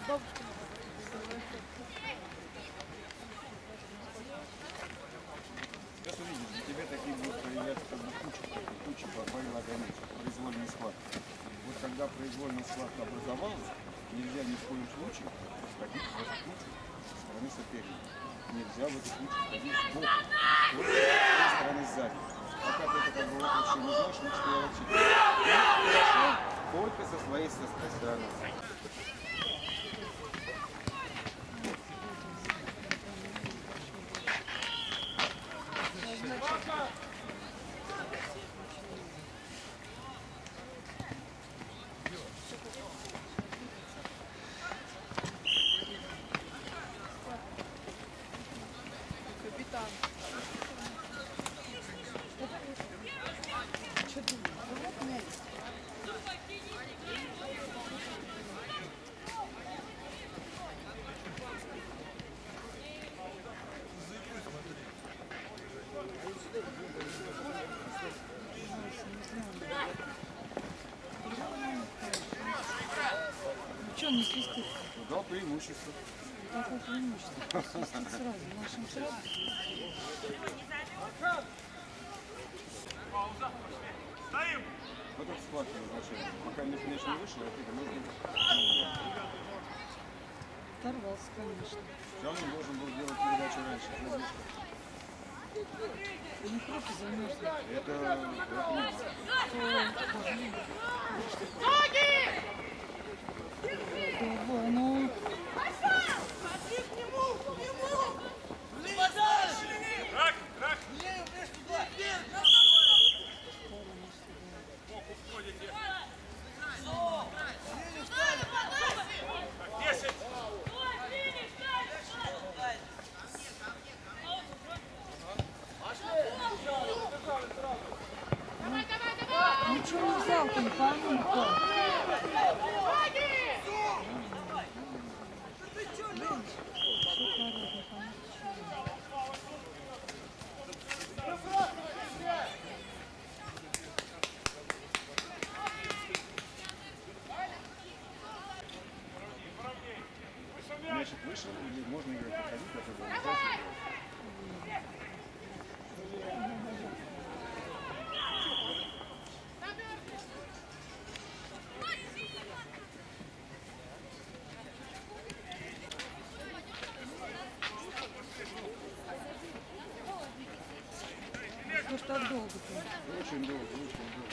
Сейчас увидишь, для тебя такие будут проявляться как бы куча предлаганий, произвольный склад. Вот когда произвольный склад образовался, нельзя ни в коем случае входить в эту кучу со стороны соперника. Нельзя в эту кучу входить сбоку, только со стороны сзади. Пока ты это как бы вот еще не знаешь, лучше я вообще хорошо только со своей стороны. Капитан. Что думаешь? Ну что, не свистит? Дал преимущество. Какое преимущество? Свистит сразу. Нашим сразу. Вот этот склад изначально. Пока мяч не вышел, это нужно. Оторвался, конечно. Все равно должен был сделать передачу раньше. У них руки замерзли. Это Ну... Ничего не взял, ты не пойми, кто. Мячик вышел, или можно играть подходить, это было. Что ж так долго-то? Очень долго, очень долго.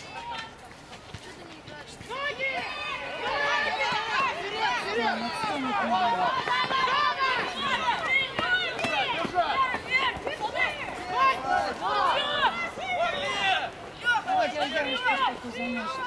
Прямо отстанет надо. Ой, дядя, что ж такое замешано?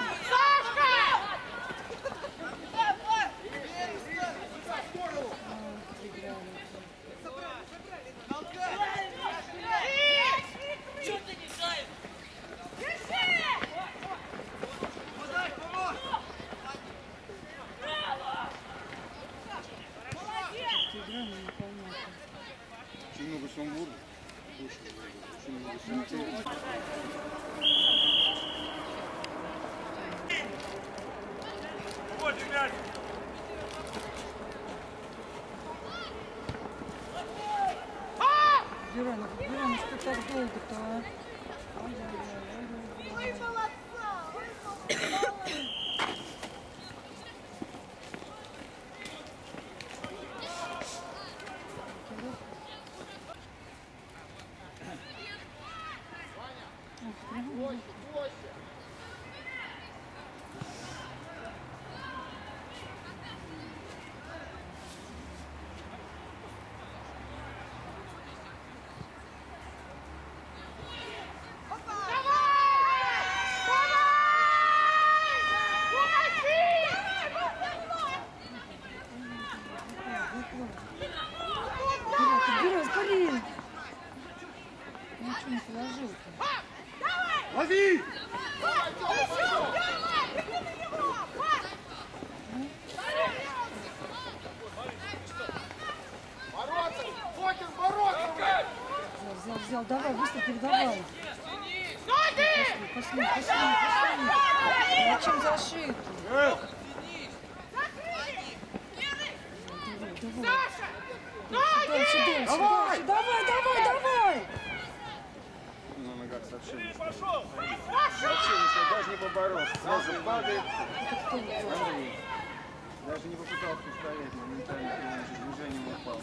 Очень много сумбура. Очень много сумбура. Вот мяч! Герана, что так долго-то, а? Ой, молодца! Герой, скорее! Ничего не положил-то. Лови! Взял, давай, быстро передавай. Пошли. Зачем зашить? Дальше. Давай. На ногах совсем не стоит. Пошел! Вообще не стоит, даже не поборолся. Сразу падает. Андрей даже не попытался устоять, моментально перед движением упал.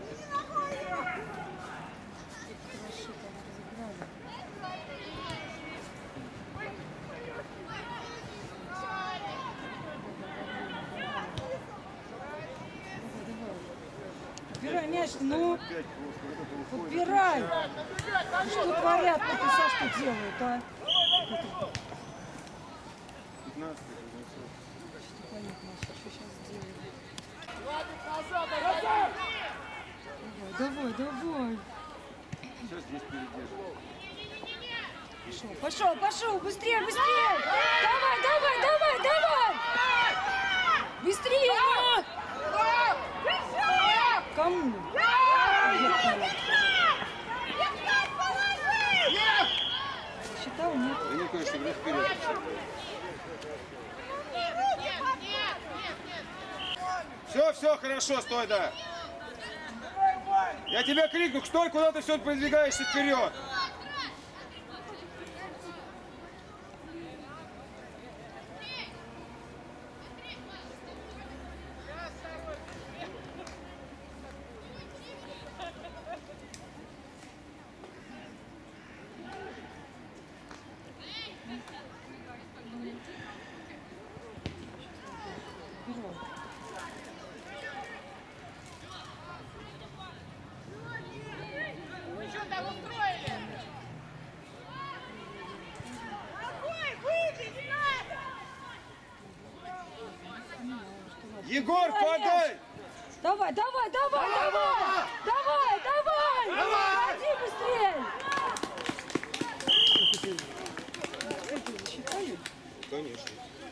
Подбирай мяч, ну, Опять просто вот это выходит. подбирай. Ну, что творят, тут и Сашка делают, а? 15 Понятно, что сейчас сделают. Давай. Сейчас здесь передерживает. Пошел, быстрее! Давай! Быстрее! Кому? Считал, нет? Да не, конечно, играть вперед. Все, хорошо, стой, да. Я тебе крикну, стой, куда ты все продвигаешься вперед. Егор, подай! Давай! Ходи быстрее! Эти засчитали? Конечно.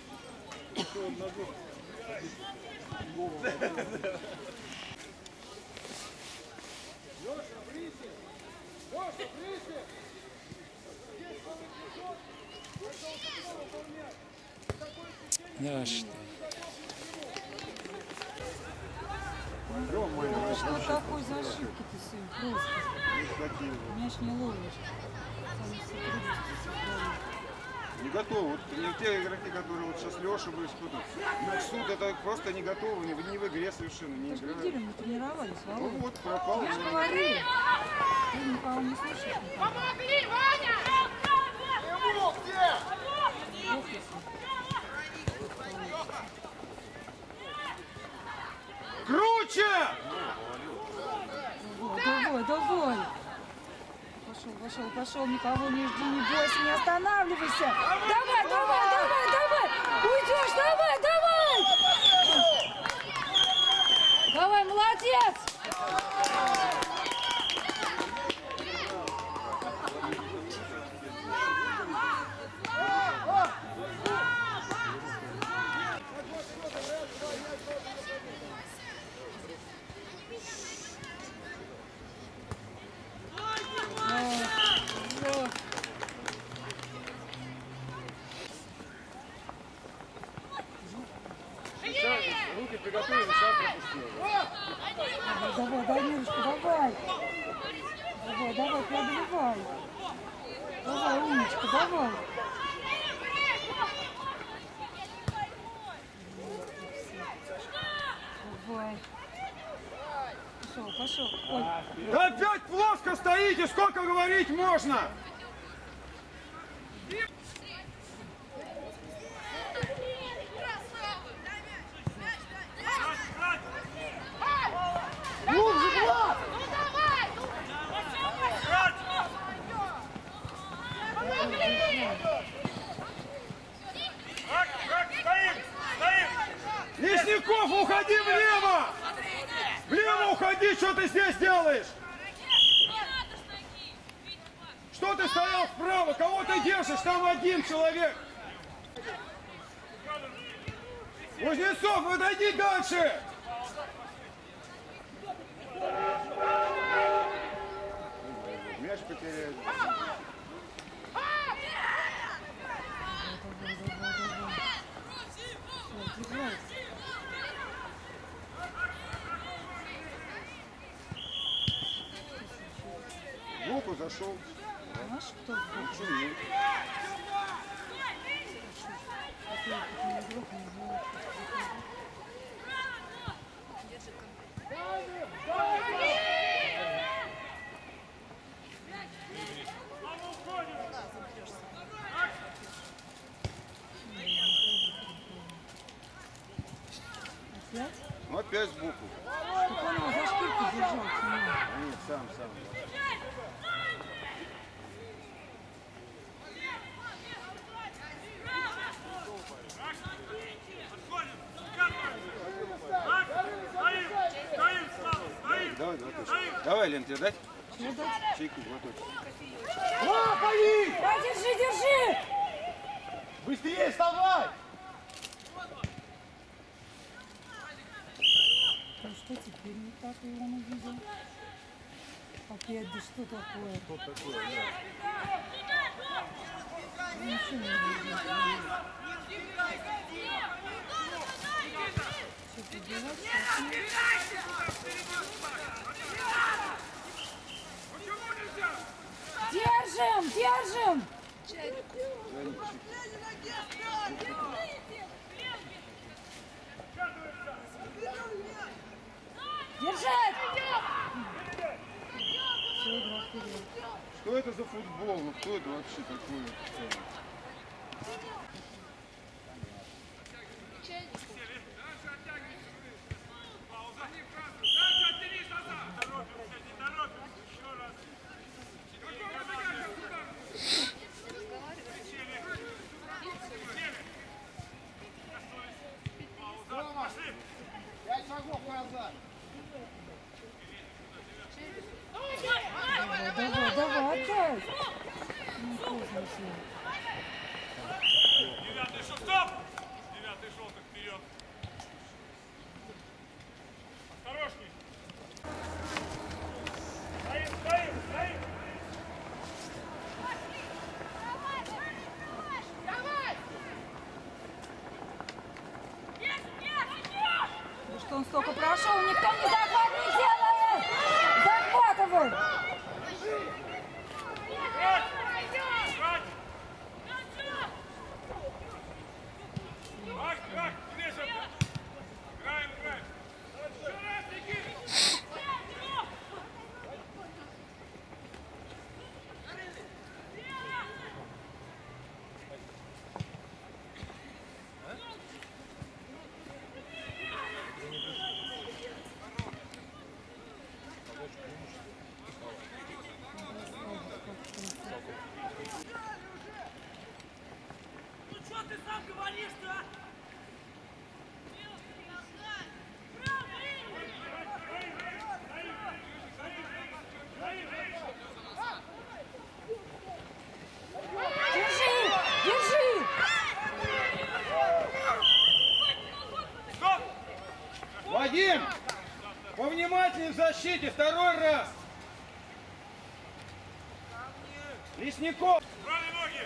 Да, что? Что такое за ошибки-то, сын? Просто. Мяч не ловишь. Сами все трудности сохранить. Не готовы. Вот не те игроки, которые вот сейчас Леша будет на суд, это просто не готовы, не в игре совершенно, не Мы же играют. неделю не тренировались, Ну Володя. вот, пропал. Я же говорила. Ты никого не слышишь. Помогли, Ваня! Ему где? Круче! Давай. Пошел, никого не жди, не бойся, не останавливайся. Давай. Уйдешь, давай. Давай, молодец. Руки приготовили, шаг пропустил. Давай, Мирушка, давай, преодолевай. Давай, умничка, давай. Давай. Пошел. Ой. Да опять плоско стоите, сколько говорить можно? Лесников, уходи влево! Влево уходи, что ты здесь делаешь? Что ты стоял вправо? Кого ты держишь? Там один человек. Кузнецов, отойди дальше! Мяч потеряет. пошел. Знаешь, кто в бок? Ничего нет. Такой опытный игрок, не знаю, опять? Ну опять сбоку. Так он его за шкирку держал. Нет, сам. Давай, глоточек. Давай, Лен, тебе дать? Что дать? Чайку, глоточек. Да, держи! Быстрее вставай! Ну что теперь не так и он увидел? Опять, да что такое? Что такое? Ничего не видел. Что-то делать? Держим! Держать! Все, игра вперед. Что это за футбол? Ну кто это вообще такое? Рома, 5 шагов назад. Давай, отдай! Ну, поздно все. Девятый шел, стоп! Девятый желтый вперед. Осторожней. Стоим! Ну что он столько прошел, никто не захват не делает! Захватывай! Играем! Еще раз, Никита! Ну что ты сам говоришь-то? Держи! Стоп! Вадим! Повнимательнее в защите, второй раз! Лесников! Брали ноги!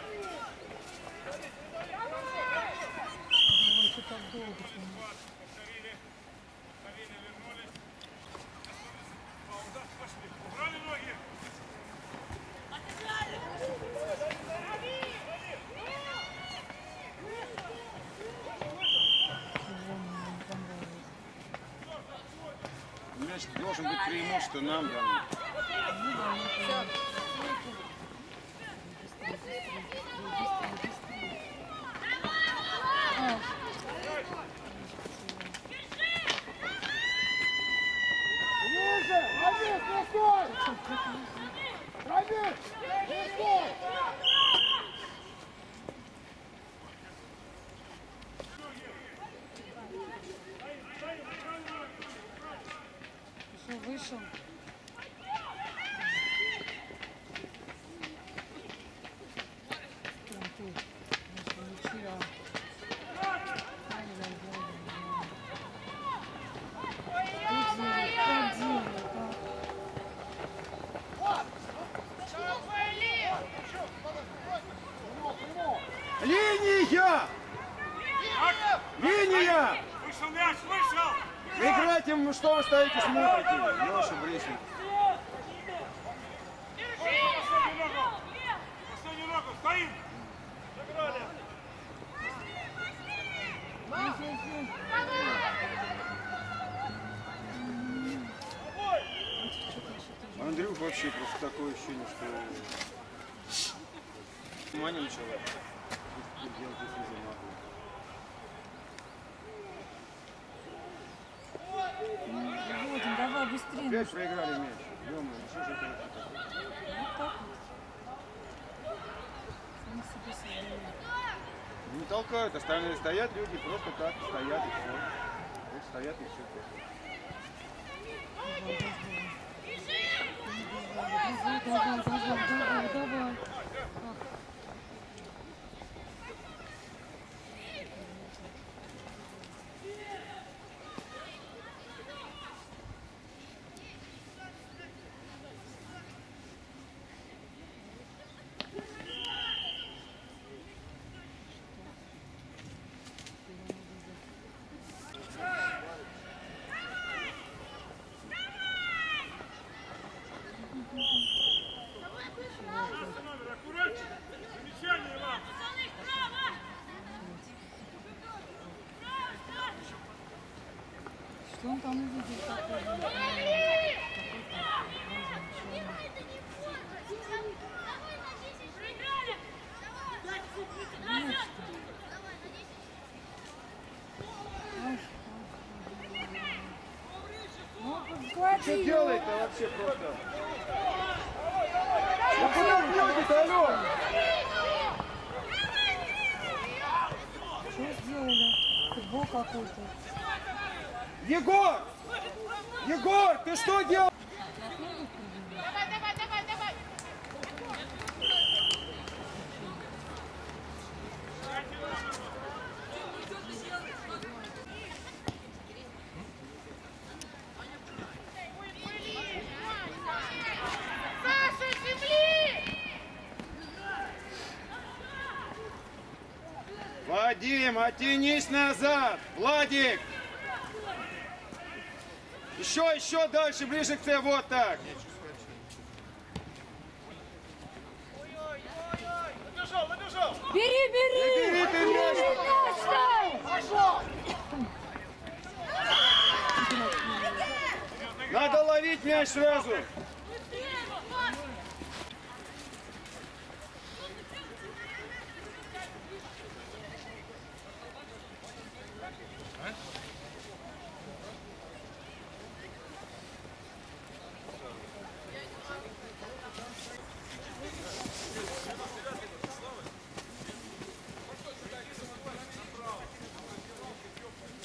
Ой, что так долго? Повторили, вернулись. Пауза, пошли. Брали ноги! Мяч должен быть преимущество нам данным. Ниже! Рамис, не стой! Рамис, не стой! Вышел. Линия! Линия! Вышел мяч, вышел! Играйте, что вы стоите, смотрите? Леша Бресник. Держи! вообще просто такое ощущение, что внимание начала. Выводим, давай быстрее. Опять проиграли мяч. Ё-моё, что же это такое? Вот так вот. Сами себе создают. Не толкают, остальные стоят люди, просто так стоят и все. Вот стоят и все. Давай. Что он там увидел такое? Что делает-то вообще просто? Ну куда бьете-то, алло? Что сделали? Футбол какой-то. Егор! Егор, ты что делаешь? Вадим, оттянись назад! Владик! Еще дальше, ближе к тебе, вот так! Бери! Бери ты мяч! Надо ловить мяч сразу!